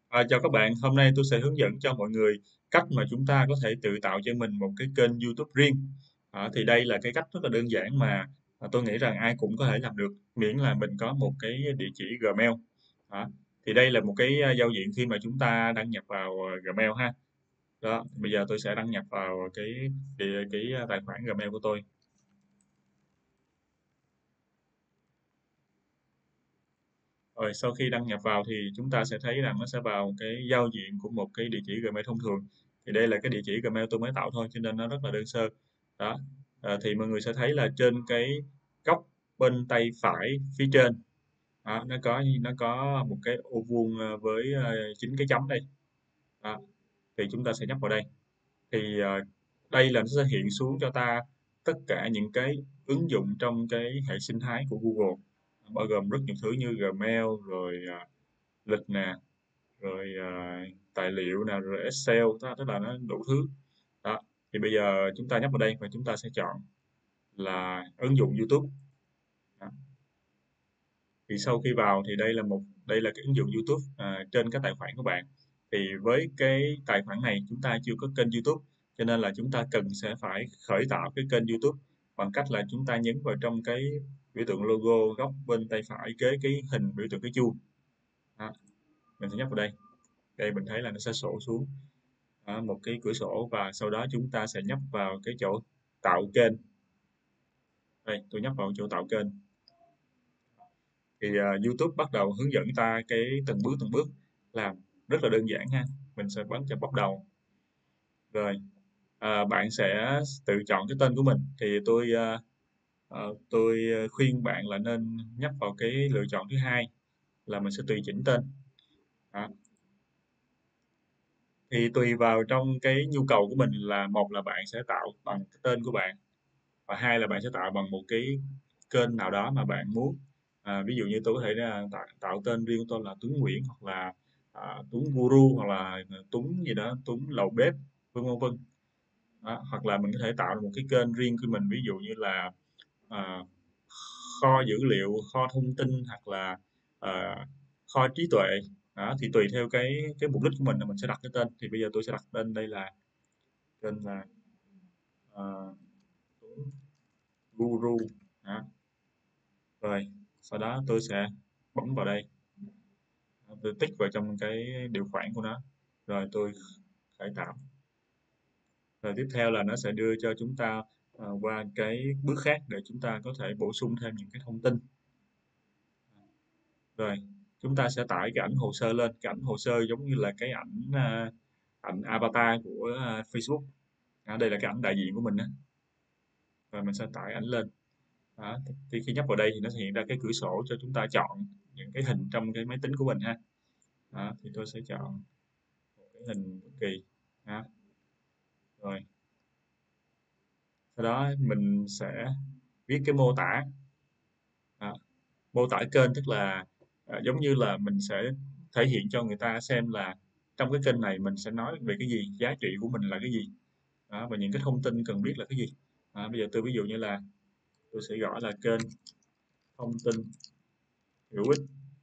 Chào các bạn, hôm nay tôi sẽ hướng dẫn cho mọi người cách mà chúng ta có thể tự tạo cho mình một cái kênh YouTube riêng. Thì đây là cái cách rất là đơn giản mà tôi nghĩ rằng ai cũng có thể làm được, miễn là mình có một cái địa chỉ Gmail. Đó. Thì đây là một cái giao diện khi mà chúng ta đăng nhập vào Gmail ha. Đó, bây giờ tôi sẽ đăng nhập vào cái tài khoản Gmail của tôi. Rồi sau khi đăng nhập vào thì chúng ta sẽ thấy rằng nó sẽ vào cái giao diện của một cái địa chỉ Gmail thông thường. Thì đây là cái địa chỉ Gmail tôi mới tạo thôi cho nên nó rất là đơn sơ. Đó. Thì mọi người sẽ thấy là trên cái góc bên tay phải phía trên đó, nó có một cái ô vuông với 9 cái chấm đây. Đó. Thì chúng ta sẽ nhấp vào đây. Thì đây là nó sẽ hiện xuống cho ta tất cả những cái ứng dụng trong cái hệ sinh thái của Google, bao gồm rất nhiều thứ như Gmail rồi lịch nè, rồi tài liệu nè, rồi Excel, tức là nó đủ thứ. Đó. Thì bây giờ chúng ta nhấp vào đây và chúng ta sẽ chọn là ứng dụng YouTube. Đó. Thì sau khi vào thì đây là cái ứng dụng YouTube trên cái tài khoản của bạn. Thì với cái tài khoản này chúng ta chưa có kênh YouTube, cho nên là chúng ta cần sẽ phải khởi tạo cái kênh YouTube bằng cách là chúng ta nhấn vào trong cái biểu tượng logo góc bên tay phải kế cái hình biểu tượng cái chuông. Đó. Mình sẽ nhấp vào đây. Đây mình thấy là nó sẽ sổ xuống một cái cửa sổ, và sau đó chúng ta sẽ nhấp vào cái chỗ tạo kênh. Đây, tôi nhấp vào chỗ tạo kênh. Thì YouTube bắt đầu hướng dẫn ta cái từng bước làm rất là đơn giản ha. Mình sẽ bấm cho bắt đầu. Rồi, bạn sẽ tự chọn cái tên của mình. Thì tôi khuyên bạn là nên nhấp vào cái lựa chọn thứ hai là mình sẽ tùy chỉnh tên. Đó. Thì tùy vào trong cái nhu cầu của mình là một là bạn sẽ tạo bằng cái tên của bạn, và hai là bạn sẽ tạo bằng một cái kênh nào đó mà bạn muốn. Ví dụ như tôi có thể tạo tên riêng của tôi là Tuấn Nguyễn, hoặc là Tuấn Guru, hoặc là Tuấn gì đó, Tuấn Lầu Bếp, vân vân vân. Đó. Hoặc là mình có thể tạo một cái kênh riêng của mình, ví dụ như là à, kho dữ liệu, kho thông tin, hoặc là kho trí tuệ. Đó. Thì tùy theo cái mục đích của mình là mình sẽ đặt cái tên. Thì bây giờ tôi sẽ đặt tên đây là tên là à, Tuấn Guru. Đó. Rồi sau đó tôi sẽ bấm vào đây, tôi tích vào trong cái điều khoản của nó, rồi tôi khởi tạo. Rồi tiếp theo là nó sẽ đưa cho chúng ta qua cái bước khác để chúng ta có thể bổ sung thêm những cái thông tin. Rồi chúng ta sẽ tải cái ảnh hồ sơ lên. Cái ảnh hồ sơ giống như là cái ảnh avatar của Facebook. Đây là cái ảnh đại diện của mình đó. Rồi mình sẽ tải ảnh lên. Đó. Thì khi nhấp vào đây thì nó sẽ hiện ra cái cửa sổ cho chúng ta chọn những cái hình trong cái máy tính của mình ha. Đó. Thì tôi sẽ chọn một cái hình bất kỳ. Đó. Rồi sau đó mình sẽ viết cái mô tả. Đó. Mô tả kênh tức là giống như là mình sẽ thể hiện cho người ta xem là trong cái kênh này mình sẽ nói về cái gì, giá trị của mình là cái gì. Đó, và những cái thông tin cần biết là cái gì. Bây giờ tôi ví dụ như là tôi sẽ gọi là kênh thông tin hữu ích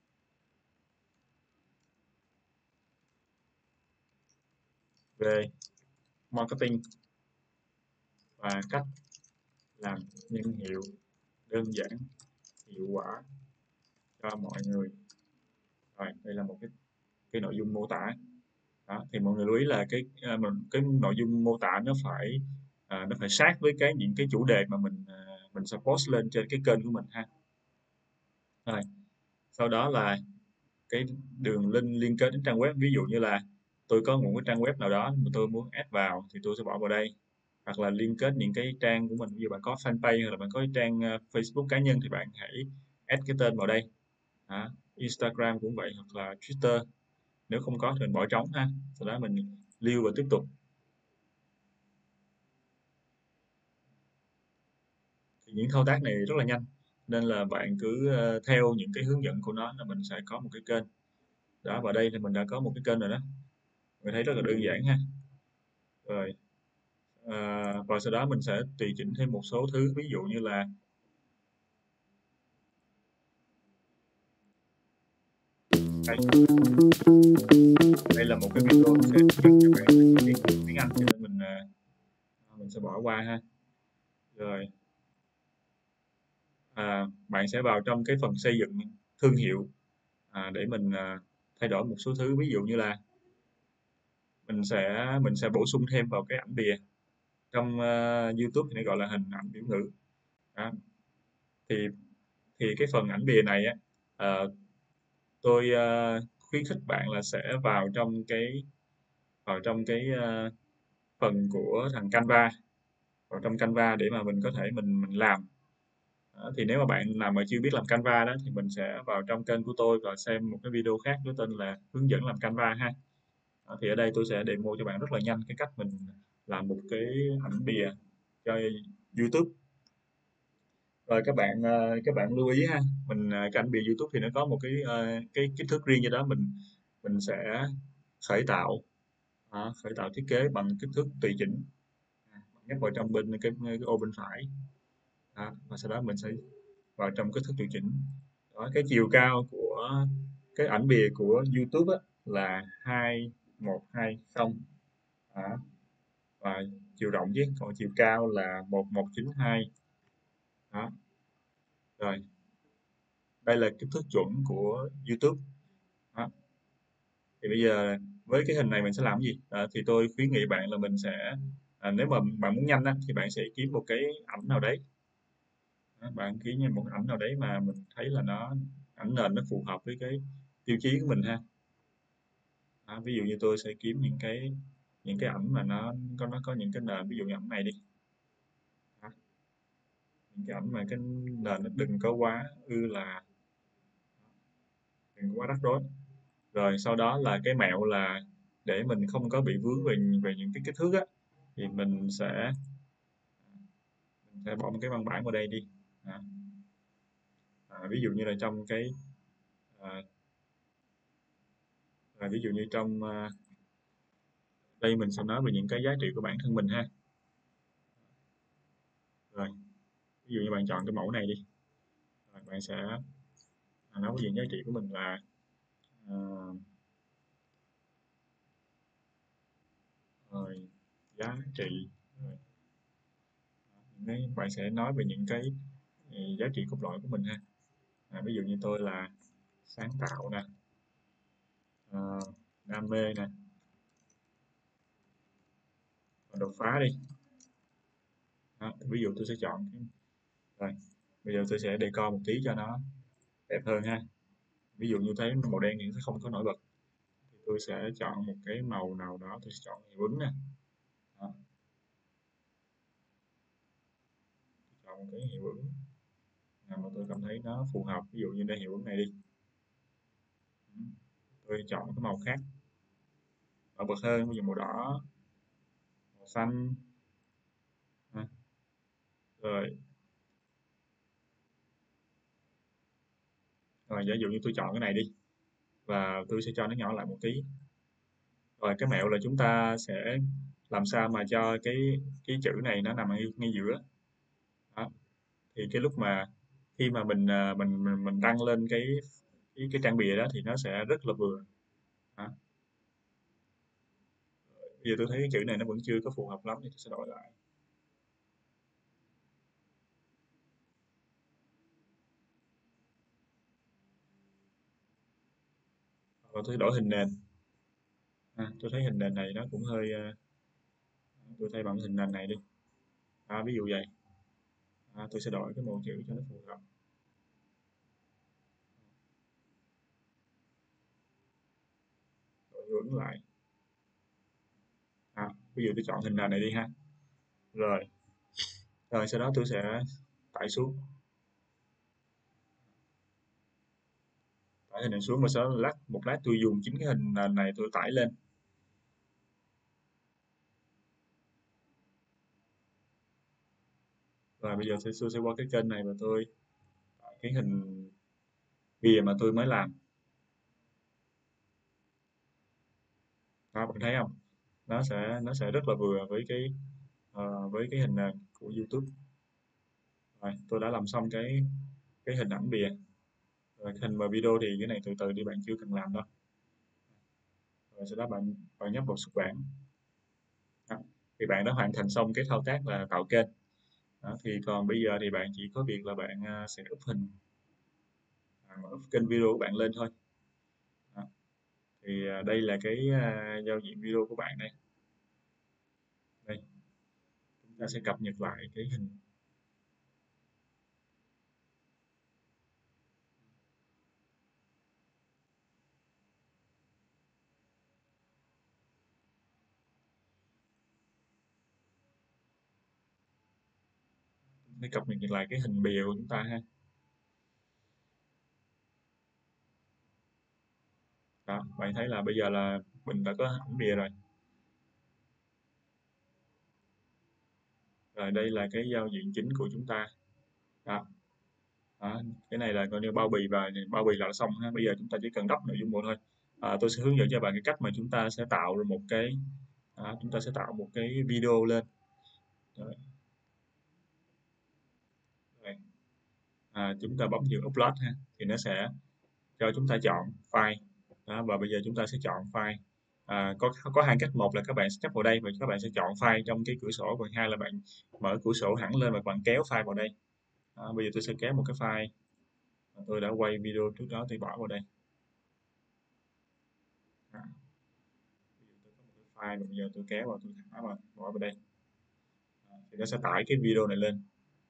về marketing và cách làm nhân hiệu đơn giản, hiệu quả cho mọi người. Rồi đây là một cái nội dung mô tả. Đó, thì mọi người lưu ý là cái nội dung mô tả nó phải sát với những cái chủ đề mà mình sẽ post lên trên cái kênh của mình ha. Rồi sau đó là cái đường link liên kết đến trang web. Ví dụ như là tôi có một cái trang web nào đó mà tôi muốn add vào thì tôi sẽ bỏ vào đây, hoặc là liên kết những cái trang của mình. Ví dụ bạn có fanpage hoặc là bạn có cái trang Facebook cá nhân thì bạn hãy add cái tên vào đây. Đó. Instagram cũng vậy, hoặc là Twitter, nếu không có thì mình bỏ trống ha. Sau đó mình lưu và tiếp tục. Thì những thao tác này rất là nhanh, nên là bạn cứ theo những cái hướng dẫn của nó là mình sẽ có một cái kênh. Đó, và đây thì mình đã có một cái kênh rồi đó. Mình thấy rất là đơn giản ha. Rồi và sau đó mình sẽ tùy chỉnh thêm một số thứ, ví dụ như là Đây, đây là một cái video sẽ hướng dẫn cho bạn tiếng Anh, cho nên mình sẽ bỏ qua ha. Rồi, bạn sẽ vào trong cái phần xây dựng thương hiệu, để thay đổi một số thứ, ví dụ như là mình sẽ bổ sung thêm vào cái ảnh bìa. Trong YouTube thì nó gọi là hình ảnh biểu ngữ. Đó. Thì cái phần ảnh bìa này á, ờ, tôi khuyến khích bạn là sẽ vào trong cái phần của thằng Canva, vào trong Canva để mà mình có thể mình làm. Đó, thì nếu mà bạn nào mà chưa biết làm Canva đó thì mình sẽ vào trong kênh của tôi và xem một cái video khác có tên là hướng dẫn làm Canva ha. Đó, thì ở đây tôi sẽ demo cho bạn rất là nhanh cái cách mình làm một cái ảnh bìa cho YouTube. Rồi các bạn lưu ý ha, cái ảnh bìa YouTube thì nó có một cái kích thước riêng, cho đó mình sẽ khởi tạo khởi tạo thiết kế bằng kích thước tùy chỉnh. Bạn nhấp vào trong bên cái ô bên phải. Đó, và sau đó mình sẽ vào trong kích thước tùy chỉnh. Đó, cái chiều cao của cái ảnh bìa của YouTube á, là 2120. Đó, và chiều rộng chứ, còn chiều cao là 1192. Đó, rồi đây là kích thước chuẩn của YouTube. Đó. Thì bây giờ với cái hình này mình sẽ làm cái gì? Thì tôi khuyến nghị bạn là mình sẽ nếu mà bạn muốn nhanh á, thì bạn sẽ kiếm một cái ảnh nào đấy. Đó, bạn kiếm một ảnh nào đấy mà mình thấy là ảnh nền nó phù hợp với cái tiêu chí của mình ha. Đó, ví dụ như tôi sẽ kiếm những cái ảnh mà nó có những cái nền, ví dụ như ảnh này đi. Đó, những cái ảnh mà cái nền nó đừng có quá đừng có quá rắc rối. Rồi sau đó là cái mẹo là để mình không có bị vướng về những cái kích thước á, thì mình sẽ bỏ một cái văn bản vào đây đi. À, ví dụ như là trong à, ví dụ như trong đây mình sẽ nói về những cái giá trị của bản thân mình ha. Rồi, ví dụ như bạn chọn cái mẫu này đi. Rồi, bạn sẽ nói về những giá trị của mình là à, rồi, giá trị. Rồi, bạn sẽ nói về những cái giá trị cốt lõi của mình ha. Ví dụ như tôi là sáng tạo nè, à, đam mê nè, đột phá đi. Đó, ví dụ tôi sẽ chọn rồi bây giờ tôi sẽ decor một tí cho nó đẹp hơn ha. Ví dụ như thấy màu đen thì nó không có nổi bật, thì tôi sẽ chọn một cái màu nào đó, tôi sẽ chọn hiệu ứng nè. Đó, chọn một cái hiệu ứng nào mà tôi cảm thấy nó phù hợp, ví dụ như đây hiệu ứng này đi. Tôi chọn cái màu khác nổi bật hơn, ví dụ màu đỏ, màu xanh. Đó. Rồi, giả dụ như tôi chọn cái này đi và tôi sẽ cho nó nhỏ lại một tí. Rồi cái mẹo là chúng ta sẽ làm sao mà cho cái chữ này nó nằm ngay giữa. Đó. Thì cái lúc mà khi mà mình đăng lên cái trang bìa đó thì nó sẽ rất là vừa. Đó. Bây giờ tôi thấy cái chữ này nó vẫn chưa có phù hợp lắm thì tôi sẽ đổi lại. Và tôi đổi hình nền. Tôi thấy hình nền này nó cũng hơi tôi thay bằng hình nền này đi. Ví dụ vậy. Tôi sẽ đổi cái màu chữ cho nó phù hợp. Đổi hiệu ứng lại. Ví dụ tôi chọn hình nền này đi ha. Rồi. Rồi sau đó tôi sẽ tải xuống. Tải hình nền xuống và sau đó một lát tôi dùng chính cái hình nền này tôi tải lên. Rồi bây giờ tôi sẽ qua cái kênh này và tôi tải cái hình bìa mà tôi mới làm. Đó, bạn thấy không? Nó sẽ rất là vừa với cái hình nền của YouTube. Rồi, tôi đã làm xong cái hình ảnh bìa. Rồi hình và video thì cái này từ từ đi, bạn chưa cần làm đâu. Rồi sau đó bạn bạn nhấp vào xuất bản. Đó. Thì bạn đã hoàn thành xong cái thao tác là tạo kênh. Đó. Thì còn bây giờ thì bạn chỉ có việc là bạn sẽ up hình, up kênh video của bạn lên thôi. Đó. Thì đây là cái giao diện video của bạn đây. Đây, chúng ta sẽ cập nhật lại cái hình, để cập nhật lại cái hình bìa của chúng ta ha. Đó, bạn thấy là bây giờ là mình đã có hình bìa rồi. Rồi đây là cái giao diện chính của chúng ta. Đó. Đó. Cái này là coi như bao bì, và bao bì là xong ha. Bây giờ chúng ta chỉ cần đắp nội dung vào thôi. Tôi sẽ hướng dẫn cho bạn cái cách mà chúng ta sẽ tạo ra một cái, chúng ta sẽ tạo một cái video lên. Rồi. Rồi. Chúng ta bấm vào upload ha, thì nó sẽ cho chúng ta chọn file. Đó, và bây giờ chúng ta sẽ chọn file. Có hai cách, một là các bạn sẽ nhấp vào đây và các bạn sẽ chọn file trong cái cửa sổ, và hai là bạn mở cửa sổ hẳn lên và bạn kéo file vào đây. Bây giờ tôi sẽ kéo một cái file mà tôi đã quay video trước đó, tôi bỏ vào đây. Bây giờ tôi có một cái file, và bây giờ tôi kéo vào, tôi thả vào, bỏ vào đây. Thì nó sẽ tải cái video này lên.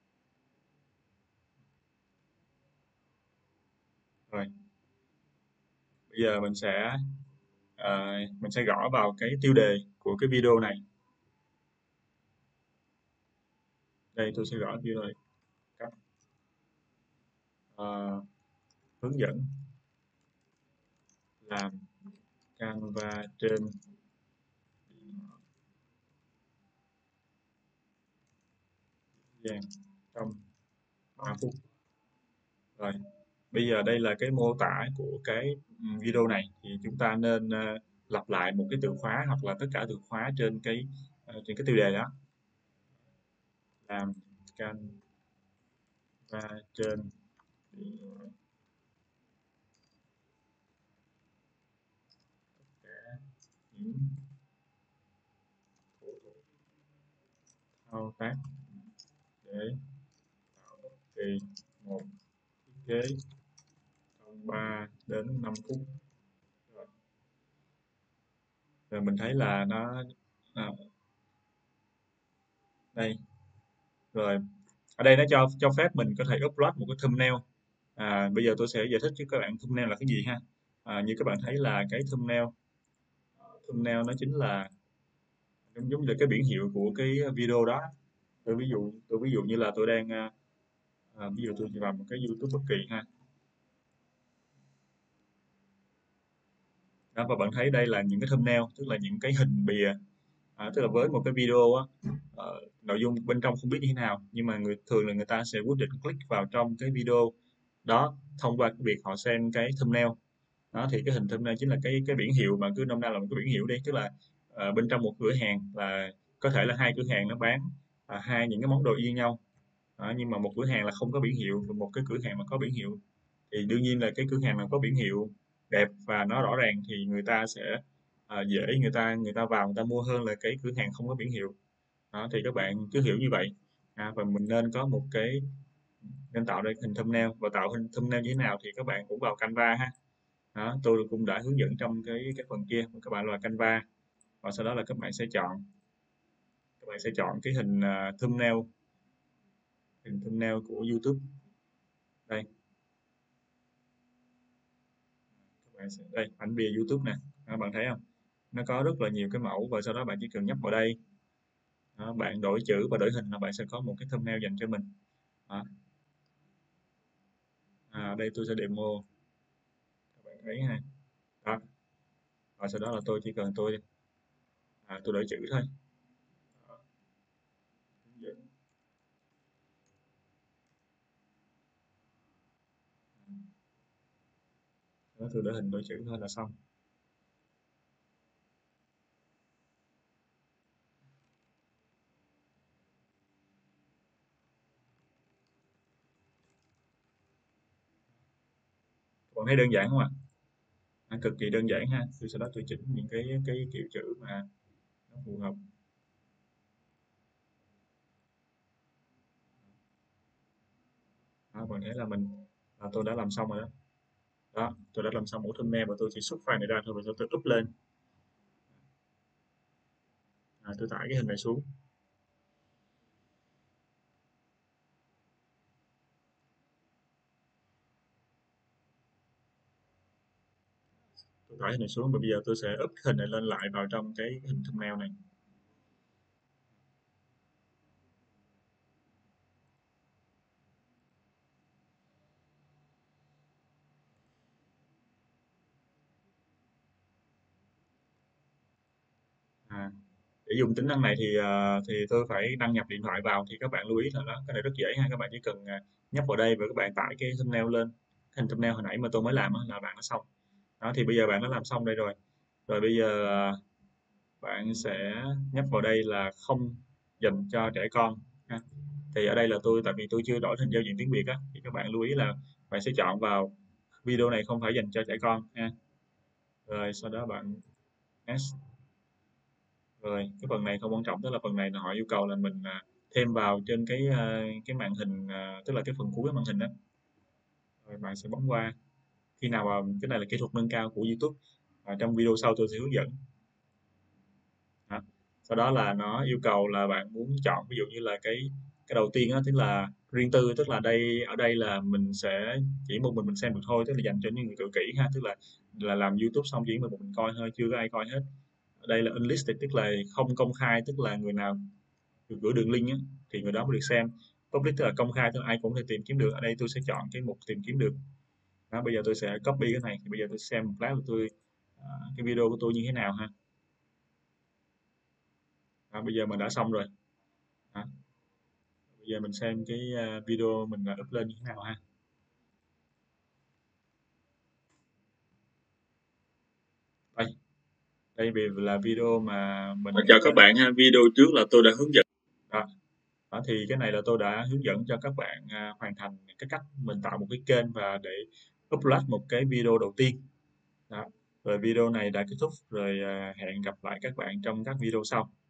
Rồi bây giờ mình sẽ gõ vào cái tiêu đề của cái video này. Đây, tôi sẽ gõ video này. Cách ờ, hướng dẫn làm Canva trên gian trong 3 phút. Rồi, bây giờ đây là cái mô tả của cái video này, thì chúng ta nên lặp lại một cái từ khóa hoặc là tất cả từ khóa trên cái tiêu đề đó. Làm Canva trên những thao tác để tạo bất kỳ một thiết kế trong 3 đến 5 phút. Rồi, rồi mình thấy là nó à, đây. Rồi, ở đây nó cho phép mình có thể upload một cái thumbnail. Bây giờ tôi sẽ giải thích cho các bạn thumbnail là cái gì ha. Như các bạn thấy là cái thumbnail nó chính là giống như là cái biển hiệu của cái video đó. Tôi ví dụ như là tôi đang ví dụ tôi chỉ vào một cái YouTube bất kỳ ha. Đó, và bạn thấy đây là những cái thumbnail, tức là những cái hình bìa. Tức là với một cái video á, nội dung bên trong không biết như thế nào, nhưng mà thường là người ta sẽ quyết định click vào trong cái video đó thông qua cái việc họ xem cái thumbnail. Đó, thì cái hình thumbnail chính là cái biển hiệu, mà cứ nôm na là một cái biển hiệu đi, tức là bên trong một cửa hàng là có thể là hai cửa hàng nó bán hai những cái món đồ y nhau. Nhưng mà một cửa hàng là không có biển hiệu, và một cái cửa hàng mà có biển hiệu, thì đương nhiên là cái cửa hàng nào có biển hiệu đẹp và nó rõ ràng thì người ta sẽ dễ, người ta vào người ta mua hơn là cái cửa hàng không có biển hiệu. Đó, thì các bạn cứ hiểu như vậy. Và mình nên tạo ra hình thumbnail, và tạo hình thumbnail như thế nào thì các bạn cũng vào Canva ha. Đó, tôi cũng đã hướng dẫn trong cái phần kia, các bạn vào Canva và sau đó là các bạn sẽ chọn cái hình thumbnail của YouTube. Đây, đây ảnh bìa YouTube nè. Bạn thấy không, nó có rất là nhiều cái mẫu, và sau đó bạn chỉ cần nhấp vào đây. Đó, bạn đổi chữ và đổi hình là bạn sẽ có một cái thumbnail dành cho mình. Đó. Ở đây tôi sẽ demo, các bạn thấy ha. Đó. Và sau đó là tôi chỉ cần tôi đổi chữ thôi. Đó. Đó, tôi đổi hình đổi chữ thôi là xong. Bạn thấy đơn giản không ạ? Cực kỳ đơn giản ha. Tôi sau đó tôi chỉnh những cái kiểu chữ mà nó phù hợp. Đó, bạn thấy là tôi đã làm xong rồi đó. Đó, tôi đã làm xong mẫu thumbnail và tôi chỉ xuất file này ra thôi và tôi up lên. Tôi tải cái hình này xuống. Tôi tải hình này xuống và bây giờ tôi sẽ up hình này lên lại vào trong cái hình thumbnail này. À, để dùng tính năng này thì tôi phải đăng nhập điện thoại vào, thì các bạn lưu ý là đó, cái này rất dễ ha. Các bạn chỉ cần nhấp vào đây và các bạn tải cái thumbnail lên, hình thumbnail hồi nãy mà tôi mới làm á, là bạn đã xong. Đó, thì bây giờ bạn đã làm xong đây rồi. Rồi bây giờ bạn sẽ nhấp vào đây là không dành cho trẻ con ha. Thì ở đây là tại vì tôi chưa đổi thành giao diện tiếng Việt á, thì các bạn lưu ý là bạn sẽ chọn vào video này không phải dành cho trẻ con ha. Rồi sau đó bạn next. Rồi cái phần này không quan trọng, tức là phần này là họ yêu cầu là mình thêm vào trên cái màn hình, tức là cái phần cuối cái màn hình đó. Rồi bạn sẽ bấm qua. Khi nào mà cái này là kỹ thuật nâng cao của YouTube, trong video sau tôi sẽ hướng dẫn. Đó. Sau đó là nó yêu cầu là bạn muốn chọn ví dụ như là cái đầu tiên đó, tức là riêng tư, tức là ở đây là mình sẽ chỉ một mình xem được thôi, tức là dành cho những người tự kỷ ha, tức là làm YouTube xong chỉ một mình coi thôi, chưa có ai coi hết. Ở đây là unlisted, tức là không công khai, tức là người nào được gửi đường link á, thì người đó mới được xem. Public tức là công khai, tức là ai cũng có thể tìm kiếm được. Ở đây tôi sẽ chọn cái mục tìm kiếm được. Đó, bây giờ tôi sẽ copy cái này, thì bây giờ tôi xem một lát của cái video của tôi như thế nào ha. Đó, bây giờ mình đã xong rồi. Đó, bây giờ mình xem cái video mình đã up lên như thế nào ha. Đây, đây là video mà mình chào các bạn ha. Video trước là tôi đã hướng dẫn. Đó, đó thì cái này là tôi đã hướng dẫn cho các bạn hoàn thành cái cách mình tạo một cái kênh và để upload một cái video đầu tiên. Đó. Rồi video này đã kết thúc rồi, hẹn gặp lại các bạn trong các video sau.